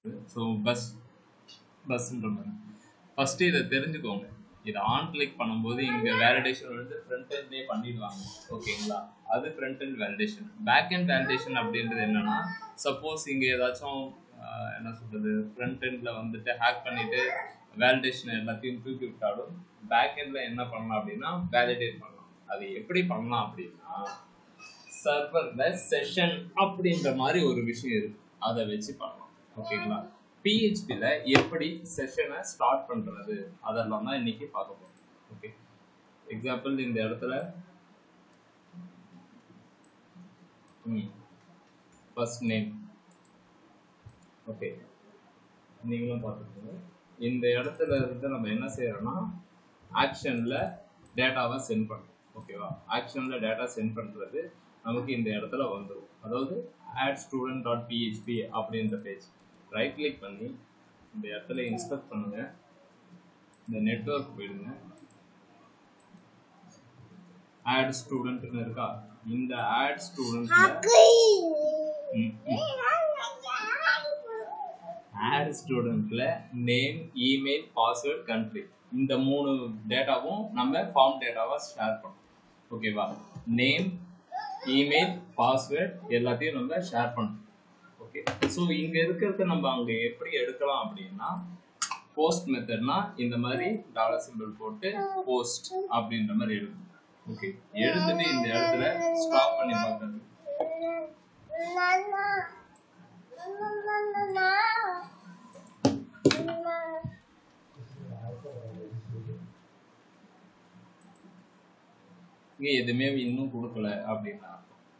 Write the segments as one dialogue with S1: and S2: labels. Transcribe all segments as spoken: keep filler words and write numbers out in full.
S1: So bus பஸ்ன்ற மாதிரி first இதை தெரிஞ்சுக்கோங்க. இதை ஆன் கிளிக் பண்ணும்போது இங்கே வேலிடேஷன் வந்து ஃப்ரண்ட் எண்ட்லேயே பண்ணிடுவாங்க. ஓகேங்களா? அது front end validation. Back end validation அப்படின்றது என்னன்னா, சப்போஸ் இங்கே ஏதாச்சும் என்ன சொல்றது, ஃப்ரண்ட் எண்டில் வந்துட்டு ஹேக் பண்ணிட்டு வேலிடேஷன் எல்லாத்தையும் தூக்கி விட்டாலும் பேக் எண்டில் என்ன பண்ணலாம் அப்படின்னா வேலிடேட் பண்ணலாம். அது எப்படி பண்ணலாம் அப்படின்னா, சர்வர்ல செஷன் அப்படின்ற மாதிரி ஒரு விஷயம் இருக்கு, அதை வச்சு பண்ணலாம். ஓகேங்களா? பிஹெச்பில எப்படி செஷனை ஸ்டார்ட் பண்றது அதெல்லாம் தான் இன்னைக்கு பார்க்க போறோம். ஓகே, எக்ஸாம்பிள் இந்த இடத்துல ஃபர்ஸ்ட் நேம். ஓகே, நீங்களும் பார்த்துக்கோங்க. இந்த இடத்துல இருந்து நம்ம என்ன செய்யறோம்னா ஆக்ஷன்ல டேட்டாவை சென்ட் பண்ணுறோம். ஓகேவா? ஆக்ஷன்ல டேட்டா சென்ட் பண்றது நமக்கு இந்த இடத்துல வந்துடும். அதாவது ஆட் ஸ்டூடெண்ட் டாட் பிஹெச்பி அப்படின்ற பேஜ். ரைட் கிளிக் பண்ணி இந்த இடத்துல இன்ஸ்பெக்ட் பண்ணுங்க. இந்த நெட்வொர்க் போயிடுங்க. ஆட் ஸ்டூடெண்ட்னு இருக்கா? இந்த ஆட் ஸ்டூடெண்ட்ல ஆட் ஸ்டூடெண்ட்ல நேம், இமெயில், பாஸ்வேர்ட், கண்ட்ரி இந்த மூணு டேட்டாவும் நம்ம ஃபார்ம் டேட்டாவா ஷேர் பண்ணோம். ஓகேவா? நேம், இமெயில், பாஸ்வேர்ட் எல்லாத்தையும் நம்ம ஷேர் பண்ணோம். ஓகே, ஸோ இங்க இருக்கிறத நம்ம அங்க எப்படி எடுக்கலாம் அப்படின்னா, போஸ்ட் மெத்தட்னா இந்த மாதிரி டாலர் சிம்பிள் போட்டு போஸ்ட் அப்படின்ற மாதிரி எடுக்கணும். ஓகே, எடுத்துட்டு இந்த இடத்துல ஸ்டாப் பண்ணி பார்க்கறது. இங்க எதுவுமே இன்னும் கொடுக்கல அப்படின்னா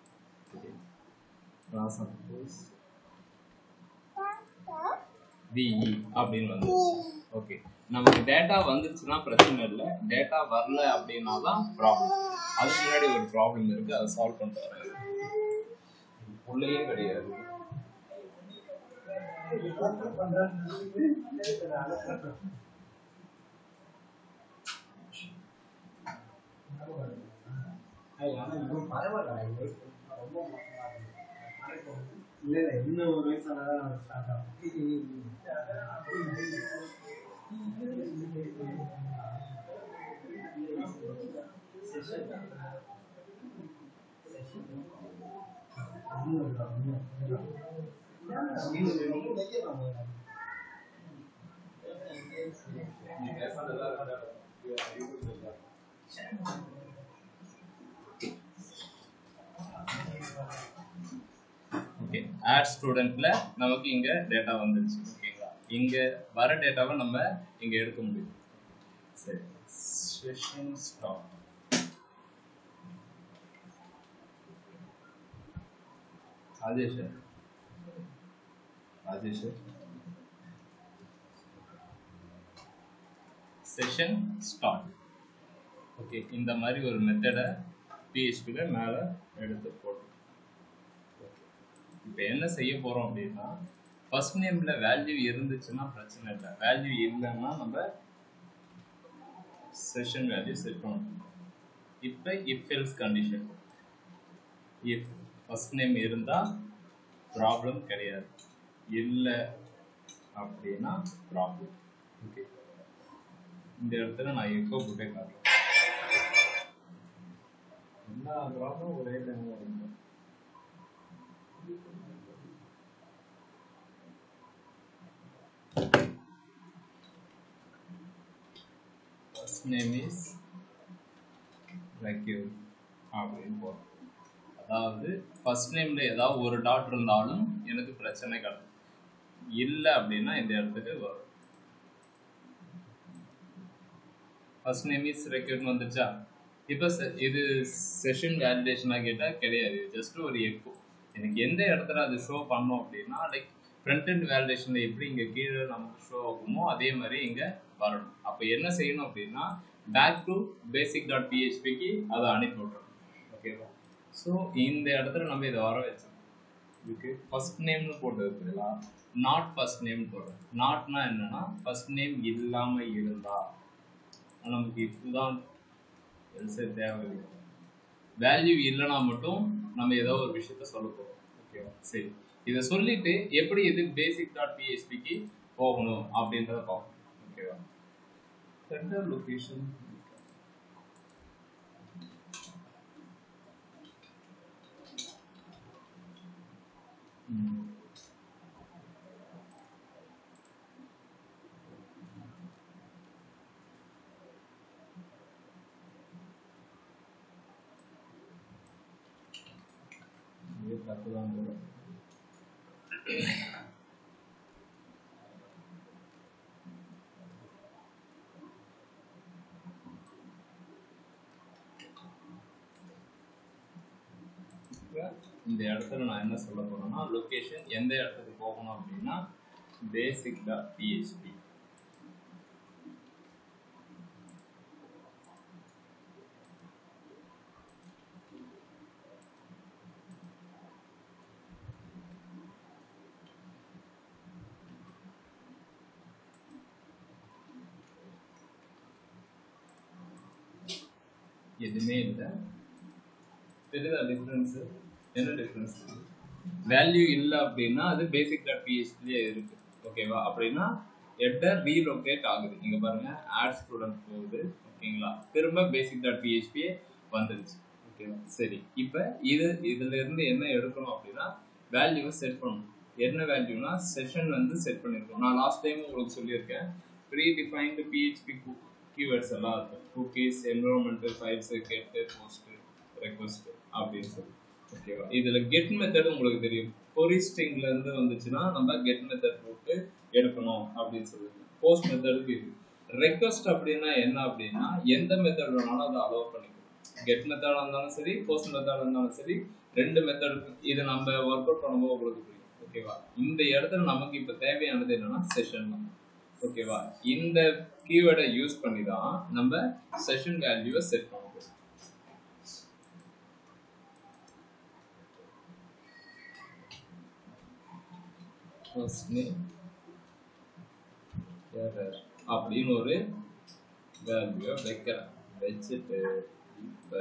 S1: விஇ அப்படின்னு வந்து ஓகே, நமக்கு டேட்டா வந்துச்சுன்னா பிரச்சனை இல்லை. டேட்டா வரல அப்படின்னா தான் ப்ராப்ளம். அதுக்கு முன்னாடி ஒரு ப்ராப்ளம் இருக்கு, அதை சால்வ் பண்ணிட்டு வரேன். உள்ளேயே கிடையாது.
S2: இல்ல இல்ல இன்னும் ஒரு வயசானதான் ஸ்டார்ட் ஆகும்.
S1: ஓகே, ஆட் ஸ்டூடெண்ட்ல நமக்கு இங்க டேட்டா வந்துருச்சு. ஓகேங்களா? இங்க வர டேட்டாவை நம்ம இங்க எடுக்க முடியும். சரி, session start. Rajesh Rajesh session start. Okay, இந்த மாதிரி ஒரு மெத்தடை பிஹெச்பில மேலே எடுத்து போட்டு இப்போ என்ன செய்ய போகிறோம் அப்படின்னா, ஃபர்ஸ்ட் நேம்ல வேல்யூ இருந்துச்சுன்னா பிரச்சனை இல்லை. வேல்யூ இல்லைன்னா நம்ம செஷன் வேல்யூ செட் பண்ணணும். இப்போ if else condition. If first name இருந்தால் ப்ராப்ளம் கிடையாது, இல்லை அப்படின்னா ப்ராப்ளம். ஓகே, இந்த இடத்துல நான் எக்கோ போட்டே காட்டுறேன். எல்லா ப்ராப்ளம் ஒரே டைம்ல வரும். First name is Rakib அப்படின்னு போறோம். அதாவது ஃபர்ஸ்ட் நேம்ல ஏதாவது ஒரு டாட் இருந்தாலும் எனக்கு பிரச்சனை கிடையாது. இல்லை அப்படின்னா இந்த இடத்துக்கு வரும். ஃபர்ஸ்ட் நேம் இஸ் ரெக்யூர்ட் வந்துச்சா? இப்போ இது செஷன் வேலிடேஷனாக கேட்டால் கிடையாது, ஜஸ்ட் ஒரு எக்கோ. எனக்கு எந்த இடத்துல அது ஷோ பண்ணோம் அப்படின்னா, லைக் ஃப்ரண்ட் எண்ட் வேலிடேஷனில் எப்படி இங்கே கீழே நமக்கு ஷோ ஆகுமோ அதே மாதிரி இங்கே வரணும். அப்போ என்ன செய்யணும் அப்படின்னா, பேக் டு பேசிக் டாட் பிஹெச்பிக்கு அதை அனுப்பி விட்றோம். ஓகேவா? ஸோ இந்த இடத்துல நம்ம இதை வர வச்சோம். இதுக்கு ஃபர்ஸ்ட் நேம்னு போட்டதுக்குங்களா நாட் ஃபர்ஸ்ட் நேம் போடுறோம். நாட்னா என்னன்னா ஃபர்ஸ்ட் நேம் இல்லாமல் இருந்தா நமக்கு இதுதான் தேவையில்லை. வேல்யூ இல்லைனா மட்டும் நம்ம ஏதோ ஒரு விஷயத்த சொல்ல போகிறோம். ஓகேவா? சரி, இதை சொல்லிட்டு எப்படி இது பேசிக் டாட் பிஹெச்பிக்கு போகணும் அப்படின்றத பார்ப்போம். ஓகேவா? சென்டர் லொகேஷன் தப்புதான் போல. இந்த இடத்துல நான் என்ன சொல்ல போறேன்னா, லொகேஷன் எந்த இடத்துக்கு போகணும் அப்படின்னா பேசிக் டாட் பிஹெச்பி. எதுவுமே இல்லை. தெரியுதா டிஃபரன்ஸ்? என்ன டிஃபரன்ஸ்? வேல்யூ இல்லை அப்படின்னா அது பேசிக் டாட் பிஹெச்பிலே இருக்கு. ஓகேவா? அப்படின்னா ஹெட்டர் ரீலோகேட் ஆகுது. இங்க பாருங்க, ஆட் ஸ்டூடெண்ட் போகுது. ஓகேங்களா? திரும்ப பேசிக் டாட் பிஹெச்பியே வந்துருச்சு. ஓகேவா? சரி, இப்போ இது இதுல இருந்து என்ன எடுக்கணும் அப்படின்னா வேல்யூவை செட் பண்ணணும். என்ன வேல்யூனா செஷன் வந்து செட் பண்ணிருக்கோம். நான் லாஸ்ட் டைம் உங்களுக்கு சொல்லியிருக்கேன், ப்ரீ டிஃபைன்டு பிஹெச்பி கீவேர்ட்ஸ் எல்லாம் இருக்கும். Cookies, environment, files, get, post, request அப்படின்னு சொல்லி. ஓகேவா? இதுல கெட் மெத்தட் உங்களுக்கு தெரியும். கொரி ஸ்ட்ரிங்ல இருந்து வந்துச்சுன்னா நம்ம கெட் மெத்தட் போட்டு எடுக்கணும் அப்படின்னு சொல்லுங்க. போஸ்ட் மெத்தடுக்கு இது. ரெக்வெஸ்ட் அப்படின்னா என்ன அப்படின்னா எந்த மெத்தட் வேணாலும் அதை அலோவ் பண்ணிக்கணும். கெட் மெத்தடா இருந்தாலும் சரி, போஸ்ட் மெத்தடா இருந்தாலும் சரி, ரெண்டு மெத்தடுக்கு இதை நம்ம ஒர்க் அவுட் பண்ணும்போது உங்களுக்கு புரியும். ஓகேவா? இந்த இடத்துல நமக்கு இப்ப தேவையானது என்னன்னா செஷன் தான். ஓகேவா? இந்த கீவேர்டை யூஸ் பண்ணி தான் நம்ம செஷன் வேல்யூவை செட் பண்ண போறோம். ஃபர்ஸ்ட் நேம் எரர் அப்படின்னு ஒரு வேல்யூ வைக்கிறேன். வச்சுட்டு இப்ப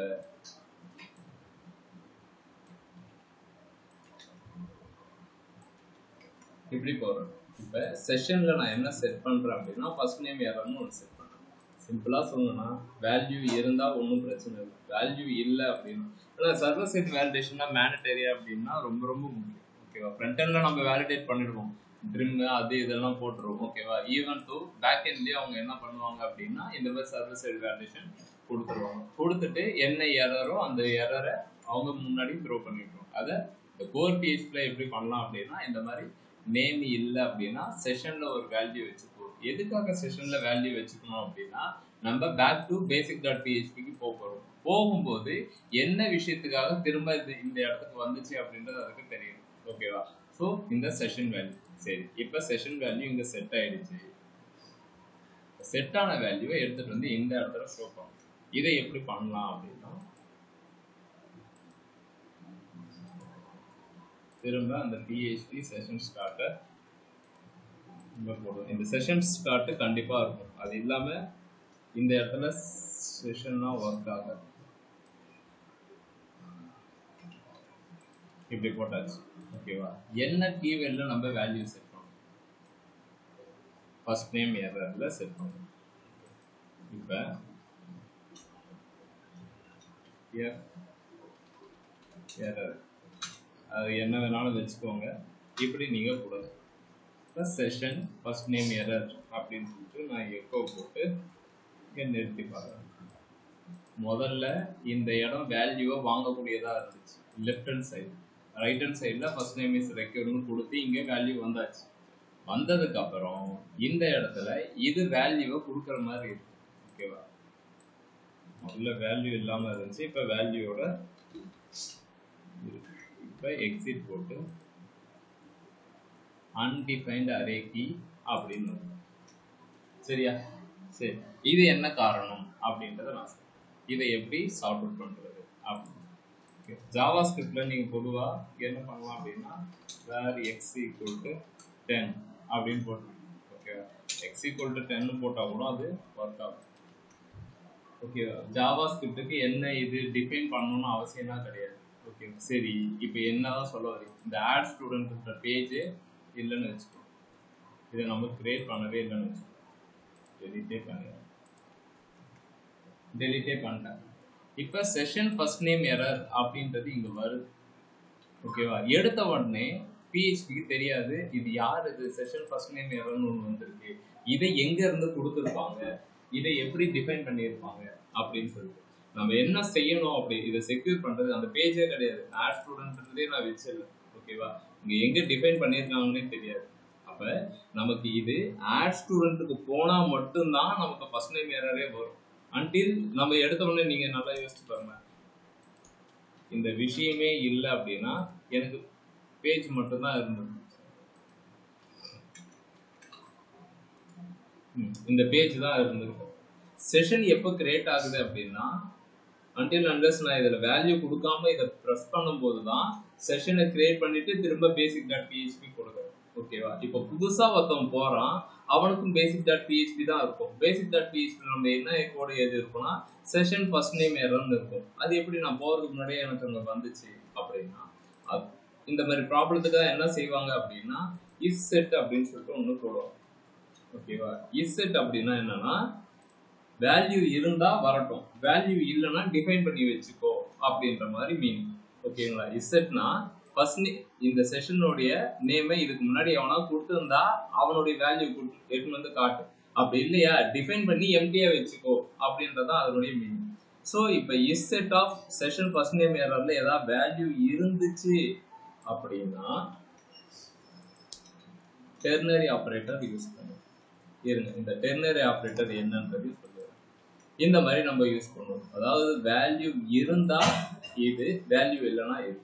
S1: இப்படி போறேன். இப்ப செஷன்ல நான் என்ன செட் பண்றேன் அப்படின்னா ஃபர்ஸ்ட் நேம் எரர்னு ஒன்று செட் பண்றேன். சிம்பிளா சொல்லணும்னா வேல்யூ இருந்தா ஒன்றும் பிரச்சனை இல்லை. வேல்யூ இல்லை அப்படின்னா ஆனால் சர்வர் சைட் வேலிடேஷன்னா மேண்டட்டரி அப்படின்னா ரொம்ப ரொம்ப முக்கியம். ஓகேவா? ஃப்ரண்ட் எண்ட்ல நம்ம வேலிடேட் பண்ணிடுவோம், ட்ரிம் அது இதெல்லாம் போட்டுருவோம். ஓகேவா? ஈவன் டு பேக் எண்ட்லயே அவங்க என்ன பண்ணுவாங்க அப்படின்னா இந்த மாதிரி சர்வர் சைட் வேலிடேஷன் கொடுத்துருவாங்க. கொடுத்துட்டு என்ன எரரோ அந்த எரரை அவங்க முன்னாடி த்ரோ பண்ணிடுவோம். அதை இந்த கோர் பிஹெச்பில எப்படி பண்ணலாம் அப்படின்னா இந்த மாதிரி நேம் இல்லை அப்படின்னா செஷன்ல ஒரு வேல்யூ வச்சுக்கணும். எதுக்காக செஷன்ல வேல்யூ வச்சுக்கணும் அப்படின்னா நம்ம பேக் டு பேசிக் டாட் பிஹெச்பிக்கு போக போறோம். போகும்போது என்ன விஷயத்துக்காக திரும்ப இது இந்த இடத்துக்கு வந்துச்சு அப்படின்றது அதுக்கு தெரியும். ஓகேவா? ஸோ இந்த செஷன் வேல்யூ. சரி, இப்போ செஷன் வேல்யூ இங்க செட் ஆயிடுச்சு. செட்டான வேல்யூவை எடுத்துட்டு வந்து இந்த இடத்துல ஷோ பண்ணணும். இதை எப்படி பண்ணலாம் அப்படின்னா திரும்ப அந்த பிஹெச்பி செஷன் ஸ்டார்ட்டை இங்க போடுவோம். இந்த செஷன் ஸ்டார்ட் கண்டிப்பா இருக்கும். அது இல்லாம இந்த இடத்துல செஷன்னா ஒர்க் ஆகாது. இப்படி போட்டாச்சு. ஓகேவா? என்ன கீவேர்ட்ல நம்ம வேல்யூ செட் பண்ணணும்? ஃபர்ஸ்ட் நேம் எரர்ல செட் பண்ணணும். இப்ப எரர் அது என்ன வேணாலும் வச்சுக்கோங்க. இப்படி நீங்க கொடுங்க. செஷன் ஃபர்ஸ்ட் நேம் எரர் அப்படின்னு சொல்லிட்டு நான் எக்கோ போட்டு இங்க நிறுத்தி பாருங்க. முதல்ல இந்த இடம் வேல்யூவை வாங்கக்கூடியதா இருந்துச்சு left hand side. Right hand சைடில் ஃபர்ஸ்ட் நேம் இஸ் ரெக்யூர்னு கொடுத்து இங்கே வேல்யூ வந்தாச்சு. வந்ததுக்கு அப்புறம் இந்த இடத்துல இது வேல்யூவை கொடுக்குற மாதிரி இருக்கு. ஓகேவா? முதல்ல வேல்யூ இல்லாமல் இருந்துச்சு, இப்போ வேல்யூவோட இருக்கு. இப்போ எக்ஸிட் போட்டு அன்டிஃபைன்ட் அரே கீ அப்படின்னு. சரியா? சரி, இது என்ன காரணம் அப்படின்றத நான் சொல்றேன். இதை எப்படி சார்ட் அவுட் பண்றது அப்படின்னு. ஜாவா ஸ்கிரிப்ட்ல நீங்க பொதுவா என்ன பண்ணலாம் அப்படின்னா where x equal to ten அப்படின்னு போட்டுருங்க. ஓகேவா? எக்ஸ் ஈக்குவல் டு டென் போட்டா கூட அது ஒர்க் ஆகும். ஓகேவா? ஜாவா ஸ்கிரிப்டுக்கு என்ன இது டிஃபைன் பண்ணணும்னு அவசியம்லாம் கிடையாது. ஓகே சரி இப்போ என்னதான் சொல்ல வரீங்க இந்த ஆட் ஸ்டூடெண்ட்ன்ற பேஜ் இல்லைன்னு வச்சுக்கோ இதை நம்ம கிரியேட் பண்ணவே இல்லைன்னு வச்சுக்கோ டெலிட்டே பண்ணிடுறேன் டெலிட்டே பண்ணிட்டேன் இப்போ செஷன் ஃபர்ஸ்ட் நேம் எரர் அப்படின்றது இங்கே வருது ஓகேவா எடுத்த உடனே பிஹெச்பிக்கு தெரியாது இது யார் இது செஷன் ஃபர்ஸ்ட் நேம் எரர்னு ஒன்று வந்திருக்கு இதை எங்க இருந்து கொடுத்துருப்பாங்க இதை எப்படி டிஃபைன் பண்ணியிருப்பாங்க அப்படின்னு சொல்லிட்டு நம்ம என்ன செய்யணும் அப்படி இதை செக்யூர் பண்றது அந்த பேஜே கிடையாது ஆட் ஸ்டூடெண்ட்ன்றதே நான் வச்சிடல ஓகேவா இங்க எங்க டிஃபைன் பண்ணியிருக்காங்கன்னே தெரியாது அப்ப நமக்கு இது ஆட் ஸ்டூடெண்ட்டுக்கு போனா மட்டும்தான் நமக்கு ஃபர்ஸ்ட் நேம் எரரே வரும் அன்டில் நம்ம எடுத்த உடனே நீங்க நல்லா யோசிச்சு பாருங்க இந்த விஷயமே இல்லை அப்படின்னா எனக்கு பேஜ் மட்டும்தான் இருந்தது இந்த பேஜ் தான் இருந்தது செஷன் எப்போ கிரியேட் ஆகுது அப்படின்னா அன்டில் அண்டர்ஸ் நான் இதில் வேல்யூ கொடுக்காம இதை ப்ரெஸ் பண்ணும்போது தான் செஷனை கிரியேட் பண்ணிட்டு திரும்ப பேசிக் டாட் பிஹெச்பி கொடுக்குறேன் ஓகேவா இப்போ புதுசாக ஒருத்தவன் போகிறான் அவனுக்கும் பேசிக் டாட் பிஹெச்பி தான் இருக்கும் பேசிக் டாட் பிஹெச்பி நம்ம என்ன கோடு எழுதி இருக்கோம்னா செஷன் ஃபர்ஸ்ட் நேம் எரர்னு இருக்கும் அது எப்படி நான் போகிறதுக்கு முன்னாடியே எனக்கு அங்கே வந்துச்சு அப்படின்னா அது இந்த மாதிரி ப்ராப்ளத்துக்கு தான் என்ன செய்வாங்க அப்படின்னா இஸ் செட் அப்படின்னு சொல்லிட்டு ஒன்று போடுவாங்க ஓகேவா இஸ் செட் அப்படின்னா என்னன்னா வேல்யூ இருந்தா வரட்டும் வேல்யூ இல்லைன்னா டிஃபைன் பண்ணி வச்சுக்கோ அப்படின்ற மாதிரி மீனிங் ஓகேங்களா இஸ் செட்னா ஃபர்ஸ்ட் இந்த செஷனுடைய நேமை இதுக்கு முன்னாடி எவனா கொடுத்துருந்தா அவனுடைய வேல்யூ எடுத்துன்னு வந்து காட்டு அப்படி இல்லையா டிஃபைன் பண்ணி எம்டியா வச்சுக்கோ அப்படின்றதான் அதனுடைய மீனிங் ஸோ இப்போ is set of session first name எரர்ல ஏதாவது வேல்யூ இருந்துச்சு அப்படின்னா டெர்னரி ஆப்ரேட்டர் யூஸ் பண்ணும் இருங்க இந்த டெர்னரி ஆப்ரேட்டர் என்னன்றது சொல்லுவேன் இந்த மாதிரி நம்ம யூஸ் பண்ணுவோம் அதாவது வேல்யூ இருந்தா இது வேல்யூ இல்லைன்னா இது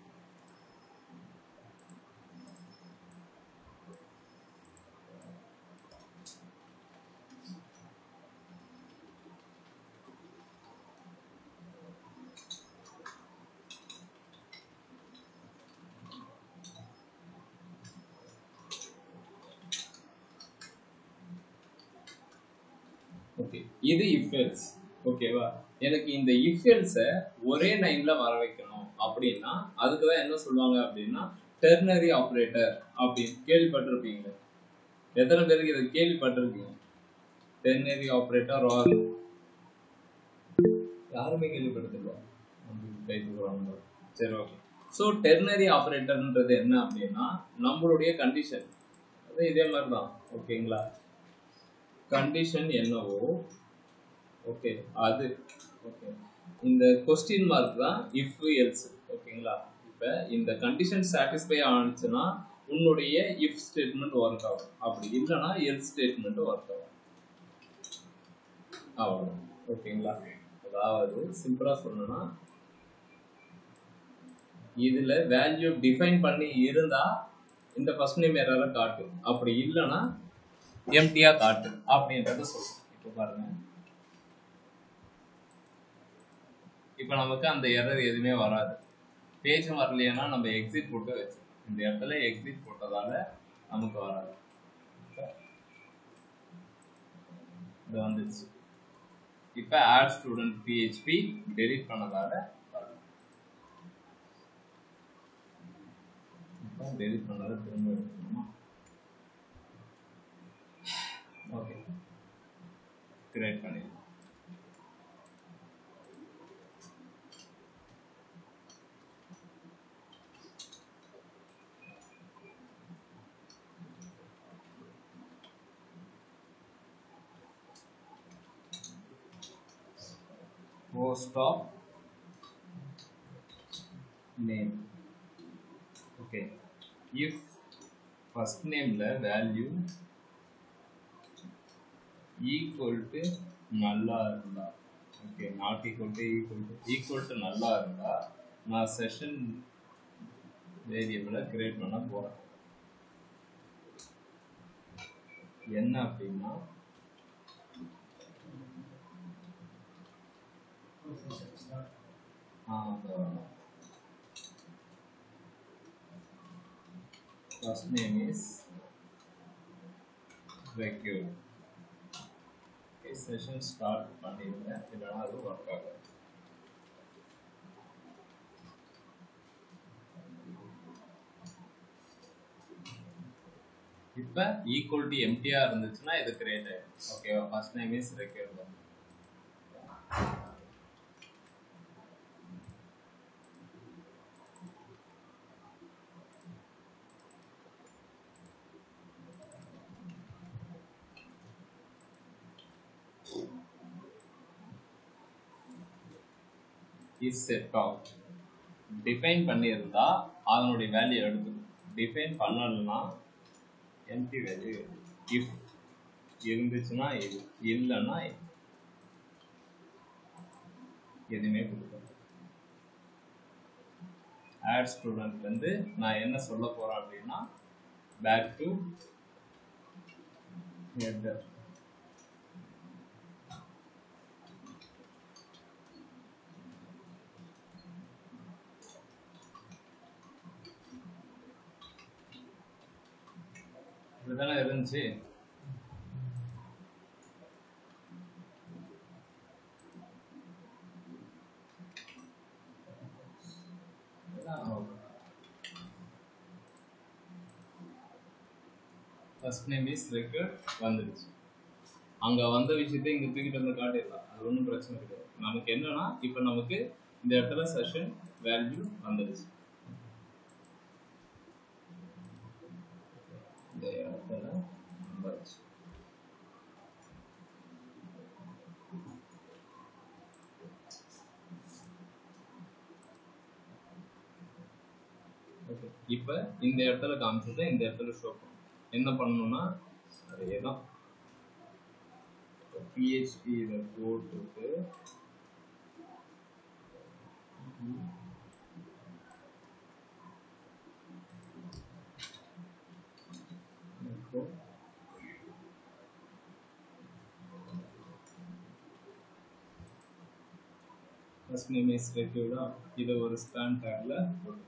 S1: ஓகே இது இஃப் எல்ஸ் ஓகேவா எனக்கு இந்த இஃப் எல்ஸை ஒரே லைன்ல வர வைக்கணும் அப்படின்னா அதுக்கு தான் என்ன சொல்லுவாங்க அப்படின்னா டெர்னரி ஆப்ரேட்டர் அப்படின்னு கேள்விப்பட்டிருப்பீங்க எத்தனை பேருக்கு இதை கேள்விப்பட்டிருக்கீங்க டெர்னரி ஆப்ரேட்டர் ஆர் யாருமே கேள்விப்பட்டிருக்கோம் சரி ஓகே ஸோ டெர்னரி ஆப்ரேட்டர்ன்றது என்ன அப்படின்னா நம்மளுடைய கண்டிஷன் அது இதே மாதிரி தான் ஓகேங்களா கண்டிஷன் என்னவோ ஓகே அது ஓகே இந்த கொஸ்டின் மார்க் தான் இஃப் எல்ஸ் ஓகேங்களா இப்போ இந்த கண்டிஷன் சாட்டிஸ்ஃபை ஆனிச்சுன்னா உன்னுடைய இஃப் ஸ்டேட்மெண்ட் ஒர்க் ஆகும் அப்படி இல்லைன்னா எல்ஸ் ஸ்டேட்மெண்ட் ஒர்க் ஆகும் அவ்வளோ ஓகேங்களா அதாவது சிம்பிளா சொல்லணும்னா இதுல வேல்யூ டிஃபைன் பண்ணி இருந்தா இந்த ஃபர்ஸ்ட் நேம் எரரை காட்டு அப்படி இல்லைன்னா எம்டியா காட்டு அப்படின்றத சொல்றோம் இப்போ பாருங்க இப்போ நமக்கு அந்த எரர் எதுவுமே வராது பேஜ் வரலைன்னா நம்ம எக்ஸிட் போட்டு வச்சு இந்த இடத்துல எக்ஸிட் போட்டதால நமக்கு வராது இது வந்துச்சு இப்போ ஆட் ஸ்டூடெண்ட் பிஹெச்பி டெலிட் பண்ணதால இப்போ டெலிட் பண்ணதால திரும்ப எடுக்கணுமா ஓகே கிரியேட் பண்ணிடலாம் post of name okay if first name la value equal to nulla irundha okay not equal to equal to equal to nulla irundha na session variable create பண்ண போறேன் என்ன அப்படினா first name is vacuum okay session start பண்ணிருங்க இல்லனா அது work ஆகாது இப்போ equal to எம்டியாக இருந்துச்சுன்னா இது கிரியேட் ஆகிடும். ஓகேவா? First name is required. Is set of define பண்ணியிருந்தா அதனுடைய வேல்யூ எடுத்துக்கும். டிஃபைன் பண்ணலன்னா எம்டி வேல்யூ. இஃப் இருந்துச்சுன்னா இது, இல்லைன்னா எதுவுமே கொடுக்கும். ஆட் ஸ்டூடெண்ட் வந்து நான் என்ன சொல்ல போறேன் அப்படின்னா பேக் டு ஹெடர். இதுதானே இருந்துச்சு. ஃபர்ஸ்ட் நேம் இஸ் ரெக்யூர்ட் வந்துடுச்சு. அங்கே வந்த விஷயத்தை இங்கே தூக்கிட்டு வந்து காட்டிடலாம், அது ஒன்றும் பிரச்சனை கிடையாது. நமக்கு என்னன்னா இப்போ நமக்கு இந்த இடத்துல செஷன் வேல்யூ வந்துடுச்சு. இந்த இடத்துல வந்துடுச்சு. ஓகே, இப்போ இந்த இடத்துல காமிச்சதை இந்த இடத்துல ஷோ பண்ணும். என்ன பண்ணணும்னா அதே தான் பிஹெச்பி இதை போட்டுட்டு ஃபர்ஸ்ட் நேம் இஸ் ரெக்யூர்டா இதை ஒரு ஸ்பேன் டேக்ல போட்டு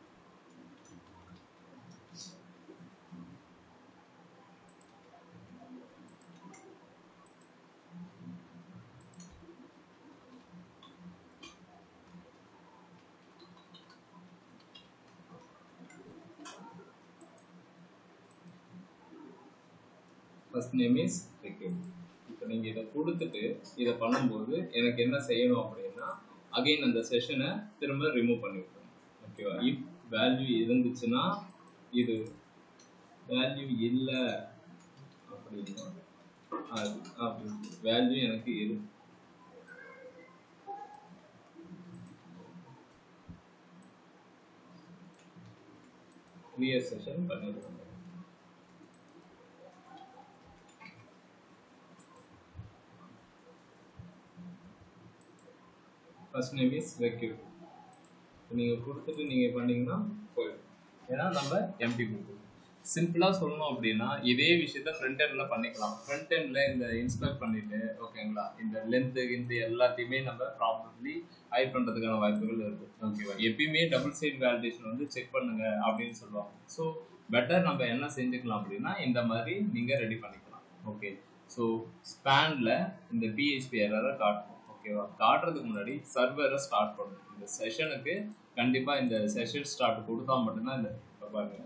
S1: ஃபர்ஸ்ட் நேம் இஸ் ரெக்யூர்ட். இப்போ நீங்கள் இதை கொடுத்துட்டு இதை பண்ணும்போது எனக்கு என்ன செய்யணும் அப்படின்னா அகைன் அந்த செஷனை திரும்ப ரிமூவ் பண்ணி விட்டுருணும். ஓகேவா? இஃப் வேல்யூ இருந்துச்சுன்னா இது, வேல்யூ இல்லை அப்படின்னா அது அப்படி வேல்யூ எனக்கு இரு. கிளியர் செஷன் பண்ணிடுவோம். First name is required. நீங்கள் கொடுத்துட்டு நீங்கள் பண்ணீங்கன்னா போயிடும். ஏன்னா நம்ம எம்டி கொடுத்துருக்கோம். சிம்பிளாக சொல்லணும் அப்படின்னா இதே விஷயத்த ஃப்ரண்ட் எண்டில் பண்ணிக்கலாம். ஃப்ரண்ட் எண்டில் இந்த இன்ஸ்பெக்ட் பண்ணிட்டு ஓகேங்களா, இந்த லென்த்து இந்த எல்லாத்தையுமே நம்ம ப்ராப்பர்லி ஹைட் பண்ணுறதுக்கான வாய்ப்புகள் இருக்குது. ஓகேவா? எப்பயுமே டபுள் சைட் வேலிடேஷன் வந்து செக் பண்ணுங்க அப்படின்னு சொல்லுவாங்க. ஸோ பெட்டர் நம்ம என்ன செஞ்சுக்கலாம் அப்படின்னா இந்த மாதிரி நீங்கள் ரெடி பண்ணிக்கலாம். ஓகே, ஸோ ஸ்பேனில் இந்த பிஹெச்பி எரரை காட்டணும். ஓகேவா? காட்டுறதுக்கு முன்னாடி சர்வரை ஸ்டார்ட் பண்ணணும். இந்த செஷனுக்கு கண்டிப்பாக இந்த செஷன் ஸ்டார்ட் கொடுத்தா மட்டும்தான் இந்த பாருங்க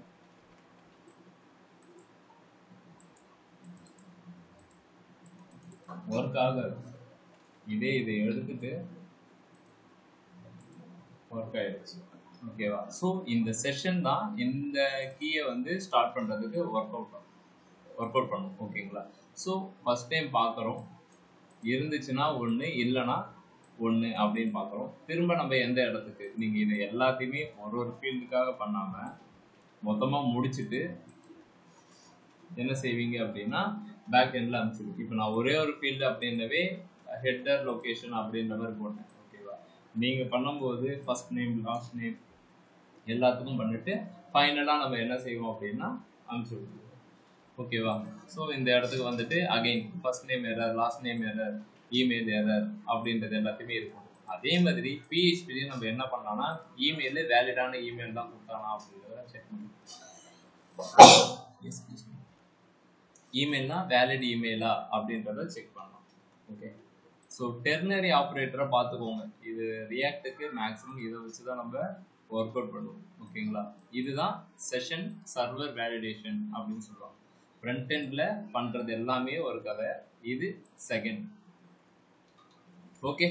S1: ஒர்க் ஆகாது. இதே இதை எடுத்துட்டு ஒர்க் ஆயிடுச்சு. ஓகேவா? ஸோ இந்த செஷன் தான் இந்த கீயை வந்து ஸ்டார்ட் பண்ணுறதுக்கு ஒர்க் அவுட் ஆகும், ஒர்க் அவுட் பண்ணும். ஓகேங்களா? ஸோ ஃபர்ஸ்ட் டைம் பார்க்குறோம், இருந்துச்சுன்னா ஒன்று, இல்லைன்னா ஒன்று அப்படின்னு பார்க்குறோம். திரும்ப நம்ம எந்த இடத்துக்கு நீங்கள் இதை எல்லாத்தையுமே ஒரு ஒரு ஃபீல்டுக்காக பண்ணாமல் மொத்தமாக முடிச்சுட்டு என்ன செய்வீங்க அப்படின்னா பேக் எண்டில் அனுப்பிச்சிடும். இப்போ நான் ஒரே ஒரு ஃபீல்டு அப்படின்னவே ஹெட்டர் லொக்கேஷன் அப்படின்ற மாதிரி போட்டேன். ஓகேவா? நீங்கள் பண்ணும்போது ஃபர்ஸ்ட் நேம் லாஸ்ட் நேம் எல்லாத்துக்கும் பண்ணிட்டு ஃபைனலாக நம்ம என்ன செய்வோம் அப்படின்னா அனுப்பிச்சிடுவோம். ஓகேவா? ஸோ இந்த இடத்துக்கு வந்துட்டு again first name error, last name error, email error அப்படின்றது எல்லாத்தையுமே இருக்கும். அதே மாதிரி பிஹெச்பி நம்ம என்ன பண்ணலாம்னா இமெயிலு வேலிடான இமெயில் தான் கொடுத்தானா அப்படின்றத செக் பண்ணணும். இமெயில்னா வேலிட் இமெயிலா அப்படின்றத செக் பண்ணலாம். ஓகே, ஸோ டெர்னரி ஆப்ரேட்டரை பார்த்துக்கோங்க. இது ரியாக்டுக்கு மேக்ஸிமம் இதை வச்சு தான் நம்ம ஒர்க் அவுட் பண்ணுவோம். ஓகேங்களா? இதுதான் செஷன் சர்வர் வேலிடேஷன் அப்படின்னு சொல்லுவாங்க. ஃப்ரண்ட் எண்ட்ல பண்றது எல்லாமே ஒரு கதை, இது செகண்ட். ஓகே,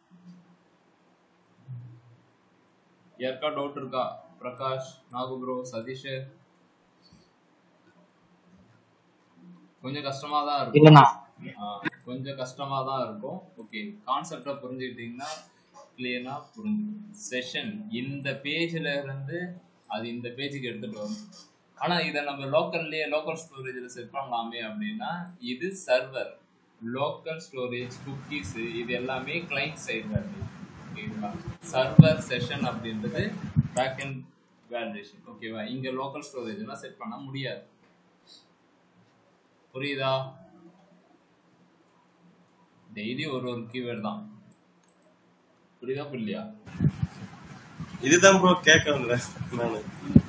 S1: யாருக்கா டவுட் இருக்கா? பிரகாஷ், நாகு ப்ரோ, சதீஷ். கொஞ்சம் கஷ்டமா தான் இருக்கும், கொஞ்சம் கஷ்டமா தான் இருக்கும். ஓகே, கான்செப்டை புரிஞ்சுக்கிட்டீங்கன்னா கிளியரா புரிஞ்சுக்கும். செஷன் இந்த பேஜ்ல இருந்து அது இந்த பேஜுக்கு எடுத்துட்டு வரும். ஆனா இதை நம்ம லோக்கல்லேயே லோக்கல் ஸ்டோரேஜ்ல செட் பண்ணலாமே அப்படின்னா, இது சர்வர், லோக்கல் ஸ்டோரேஜ், குக்கீஸ் இது எல்லாமே கிளைண்ட் சைடுல இருக்கு. ஓகேங்களா? சர்வர் செஷன் அப்படின்றது பேக் அண்ட் வேலிடேஷன். ஓகேவா? இங்க லோக்கல் ஸ்டோரேஜ் எல்லாம் செட் பண்ண முடியாது. புரியுதா? டெய்லி ஒரு ஒரு கீவேர்ட் தான். புரியுதா புரியலையா?
S3: இதுதான் ப்ரோ கேட்க வந்தேன் நானு.